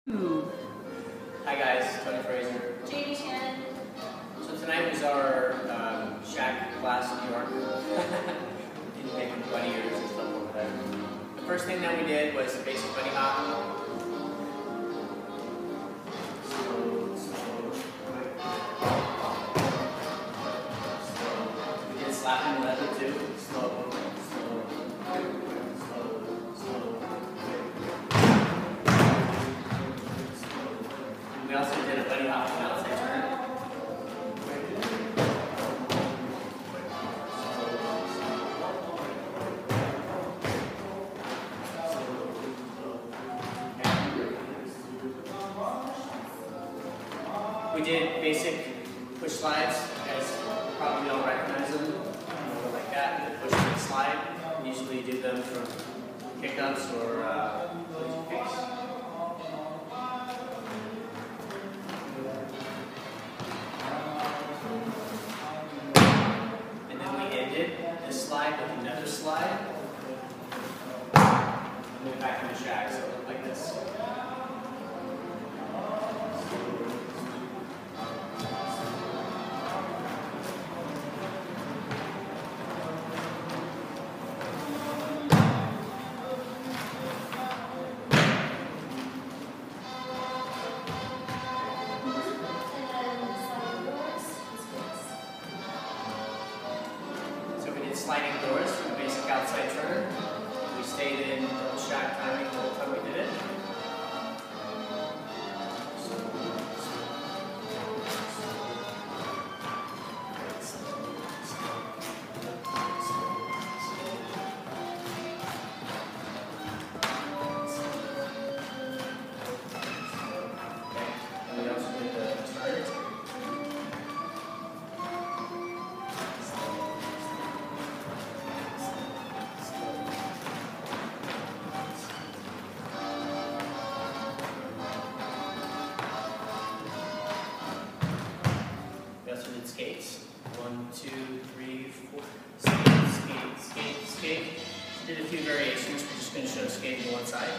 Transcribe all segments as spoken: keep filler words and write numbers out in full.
Hi guys, Tony Fraser. J D Shannon. So tonight was our um, Shag class in New York. Didn't make twenty years and stuff over there. The first thing that we did was a basic bunny hop. Slow, slow, quick. We did slapping leather too. Slow, slow, quick, quick, slow, slow, quick. We also did a bunny hop on the outside turn. We did basic push slides. You guys probably all recognize them. You know, like that, push and slide. We usually do them from pickups or uh, collegiate kicks. And then we ended this slide with another slide. And then back into Shag, so it looked like this. Sliding doors for the basic outside turn. We stayed in double Shag timing the whole time we did it. And we also did the turn. Did skates. One, two, three, four. Skate, skate, skate, skate. Did a few variations. We're just going to show skate to one side.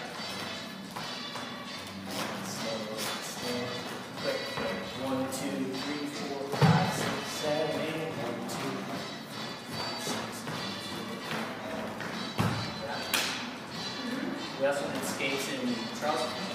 Slow, slow, quick, quick. One, two, three, four, five, six, seven, eight. One, two, five, six, seven, eight. Yeah. We also did skates in Charleston.